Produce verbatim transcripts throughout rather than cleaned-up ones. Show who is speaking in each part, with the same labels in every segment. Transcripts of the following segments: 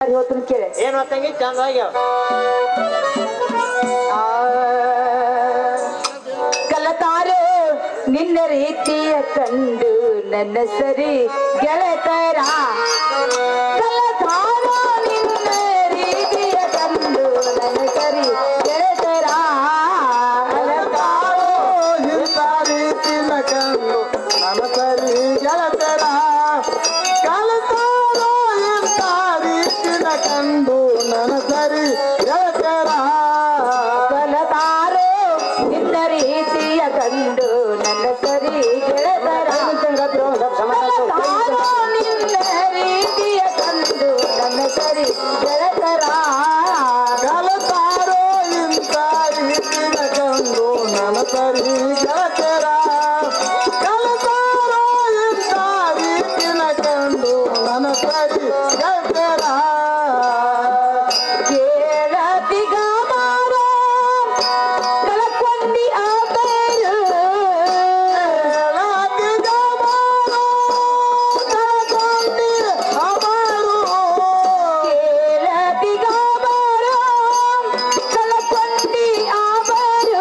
Speaker 1: ಮಾತು ಹೇಳ್ತೀನಿ ಕೇಳಿ.
Speaker 2: ಏನು ತಂಗಿ ಚಂದಾಗಿ
Speaker 1: ಕಲತಾರೋ ನಿನ್ನ ರೀತಿಯ ಕಂಡು ನನ್ನ ಸರಿ ಗೆಳತರ ಕಲತಾರೋ ನಿನ್ನ ರೀತಿಯ ಕಂಡು ನನ್ನ ಸರಿ ಗೆಳತರ
Speaker 3: ಕಲತಾರೋ ಇಂಥ ರೀತಿಯ ಕಂಡು ನನ್ನ ಸರಿ ಗೆಳತರ ಕಲತಾರೋ ಇಂಥ ರೀತಿಯ ಕಂಡು ನನ್ನ ಸರಿ ಗೆಳತರ
Speaker 1: ಕಲತಾರೋ ನಿನ್ನ ರೀತಿಯ ಕಂಡು ನನ್ನ ಸರಿ ಗೆಳತರ ಕಲತಾರೋ ನಿನ್ನ ರೀತಿಯ ಕಂಡು ನನ್ನ ಸರಿ ಗೆಳತರ
Speaker 3: ಕಲತಾರೋ ಇಂಥ ರೀತಿಯ ಕಂಡು ನನ್ನ ಸರಿ ಗೆಳತರ ಕಲತಾರೋ ಇಂಥ ರೀತಿಯ ಕಂಡು ನನ್ನ ಸರಿ ಗೆಳತರ
Speaker 1: ಕೇಳತಿಗ ಮಾರೋ ಕಳಕೊಂಡಿ ಆದರು
Speaker 3: ಕೇಳತಿಗ ಮಾರೋ ಕಳಕೊಂಡಿ ಅವರು
Speaker 1: ಕೇಳತಿಗ ಮಾರೋ ಕಳಕೊಂಡಿ ಆವರು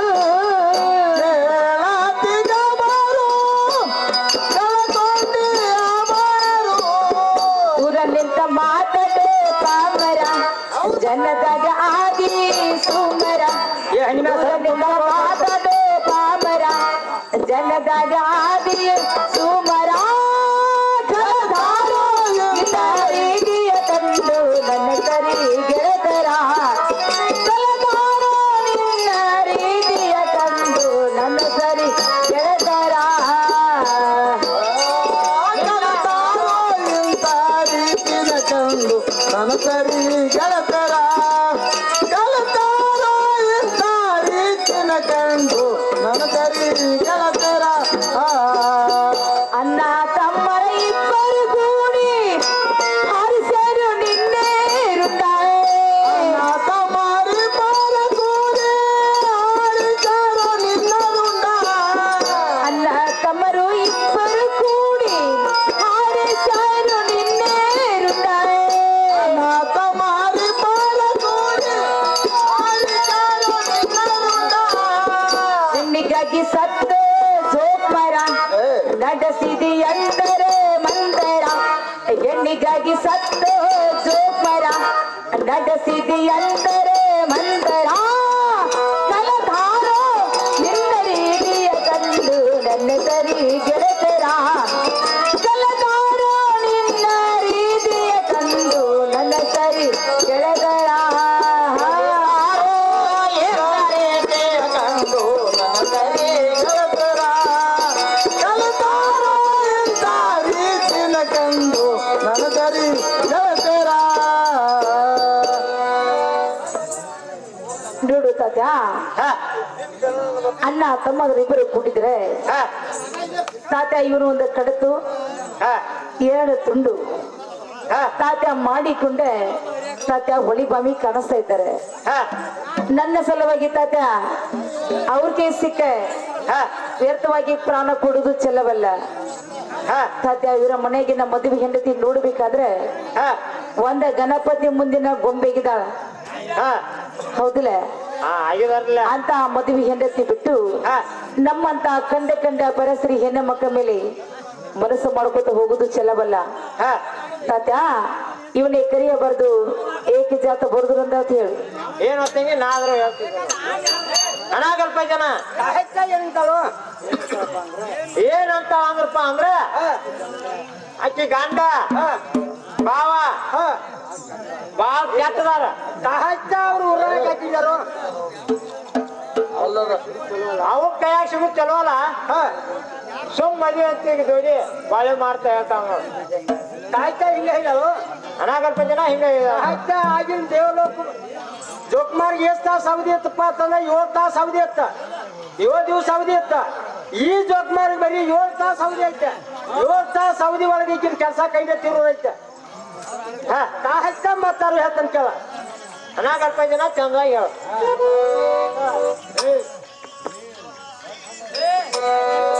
Speaker 3: ಕೇಳತಿಗ ಮಾರೋ ಕಳಕೊಂಡಿ ಅವರು
Speaker 1: ಊರಲ್ಲಿಂತ ಮಾತಡೆ ಪಾಮರ ಜನದಾಗ ಆದಿ ಸುಮರ ಊರಲ್ಲಿಂದ ಮಾತಡೆ ಪಾಮರ ಜನದಾಗ ಆದಿ ಸುಮರ ಕಲತಾರೋ ನಿನ್ನ ರೀತಿಯ ಕಂಡು ನನ್ನ ಸರಿ ಗೆಳತರ ಕಲತಾರೋ ನಿನ್ನ ರೀತಿಯ ಕಂಡು ನನ್ನ ಸರಿ ಗೆಳತರ
Speaker 3: ಕಲತಾರೋ ಇಂಥ ರೀತಿಯ ಕಂಡು ನನ್ನ ಸರಿ ಗೆಳತರ ಕಲತಾರೋ ಇಂಥ ರೀತಿಯ ಕಂಡು ನನ್ನ ಸರಿ ಗೆಳತರ
Speaker 1: ಅಣ್ಣ ತಮ್ಮರ ಇಬ್ಬರು ಕೂಡಿ ಹರಿಸರು ನಿನ್ನೆ ಇರುತ್ತಾರೆ
Speaker 3: ತಮಾರಿ ಪಾರ ಕೂಡಿ ಆಡಿಸರು ನಿನ್ನರುಂಡ
Speaker 1: ಅಣ್ಣ ತಮ್ಮರು ಇಬ್ಬರು ಕೂಡಿ ಹರಿಸರು ನಿನ್ನೆ ಇರುತ್ತಾರೆ
Speaker 3: ತಮಾರಿ ಪಾರ ಕೂಡಿ ಆಡಿಸರು ನಿನ್ನರುಂಡ
Speaker 1: ಹೆಣ್ಣಿಗಾಗಿ ಸತ್ತ ಸೋಮರ ನಡೆಸಿದಿ ಅಂದರೆ ಮಂದರ ಹೆಣ್ಣಿಗಾಗಿ ಸತ್ತ ಸೋಮರ ನಡೆಸಿದಿ ಅಂದರೆ ಮಂದರ ಕಲತಾರೋ ನಿನ್ನ ರೀತಿಯ ಕಂಡು ನನ್ನ ಸರಿ ಗೆಳತರ ಕಲತಾರೋ ನಿನ್ನ ರೀತಿಯ ಕಂಡು ನನ್ನ ಸರಿ ಗೆಳತರ
Speaker 3: ಕಂಡು ನನ್ನ ಸರಿ ಗೆಳತರ ಕಲತಾರೋ ಇಂಥ ರೀತಿಯ ಕಂಡು ನನ್ನ ಸರಿ ಗೆಳತರ
Speaker 1: ನೋಡು ತಾತ್ಯ ಅಣ್ಣ ತಮ್ಮದ್ರು ಇಬ್ಬರು ಕೂಡಿದ್ರೆ ತಾತ್ಯ ಇವನು ಒಂದು ಕಡತು ಎರಡು ತುಂಡು ತಾತ್ಯ ಮಾಡಿಕೊಂಡೆ ತಾತ್ಯ ಹೊಳಿ ಬಾಮಿ ಕಾಣಿಸ್ತಾ ಇದ್ದಾರೆ ನನ್ನ ಸಲುವಾಗಿ ತಾತ್ಯ ಅವ್ರಿಗೆ ಸಿಕ್ಕ ವ್ಯರ್ಥವಾಗಿ ಪ್ರಾಣ ಕೊಡುವುದು ಚೆಲ್ಲವಲ್ಲ ತಾತ್ಯ ಇವರ ಮನೆಗೆ ನಮ್ಮ ಮದುವೆ ಹೆಂಡತಿ ನೋಡ್ಬೇಕಾದ್ರೆ ಒಂದ ಗಣಪತಿ ಮುಂದಿನ ಗೊಂಬೆಗಿದಾಳ ಹೌದಿಲ್ಲ ಅಂತ ಮದುವೆ ಹೆಂಡತಿ ಬಿಟ್ಟು ನಮ್ಮಂತ ಕಂಡ ಕಂಡ ಪರಸ್ತ್ರೀ ಹೆಣ್ಣು ಮಕ್ಕಳ ಮೇಲೆ ಮನಸ್ಸು ಮಾಡ್ಕೊತ ಹೋಗುದು ಚೆಲ್ಲವಲ್ಲ ತಾತ್ಯ ಇವನೇ ಕರಿಯಬಾರ್ದು ಏಕೆ ಜಾತ ಬರ್ದ್ರು ಅಂತ ಹೇಳಿ
Speaker 2: ಏನು ತಂಗಿ ನಾದ್ರೂ ಹೇಳ್ತಿದ್ದೆ ಅನಾಗಲ್ಪ ಜನ ಏನಂತಾಳು ಏನಂತ ಅಂದ್ರಪ್ಪ ಅಂದ್ರ ಅಕ್ಕಿ ಗಂಡ ಬಾವ ಬಾಳ ಕೆಟ್ಟದಾರ ಅವ್ರು ಊರಾಗ ಹಾಕಿದಾರು ಅವ ಕೈಯಾಗ ಸಿಗುತ್ತ ಚಲೋಲ್ಲ ಸುಮ್ ಮದ್ವೆ ಅಂತ ದೊಡ್ಡಿ ಬಾಳೆ ಮಾಡ್ತಾ ಹೇಳ್ತಾವ ಕಾಯ್ತಾ ಹಿಂಗ ಹೇಳಲು ಅನಾಗಲ್ಪ ಜನ ಹಿಂಗ ಕಾಯ್ತಾ ಆಗಿನ ದೇವಲೋಕ ಜೋಕ್ಮಾರ್ಗೆ ಎಷ್ಟು ತಾಸು ಅವಧಿ ಇತ್ತಪ್ಪ ಅಂತಂದ್ರೆ ಏಳು ತಾಸು ಅವಧಿ ಇತ್ತ ಏಳು ದಿವಸ ಅವಧಿ ಇತ್ತ ಈ ಜೋಕ್ಮಾರ್ಗೆ ಬರೀ ಏಳು ತಾಸು ಅವಧಿ ಐತೆ ಏಳು ತಾಸು ಅವಧಿ ಒಳಗೆ ಈಗಿನ ಕೆಲಸ ಕೈಗೆ ತಿರುವುದೈತೆ ಹಾ ತಾ ಹಚ್ಚ ಮತ್ತಾರು ಹೇಳ್ತಾನೆ ಕೇಳ ಅನಾಗಲ್ಪ ಜನ ಚಂದಾಗಿ ಹೇಳ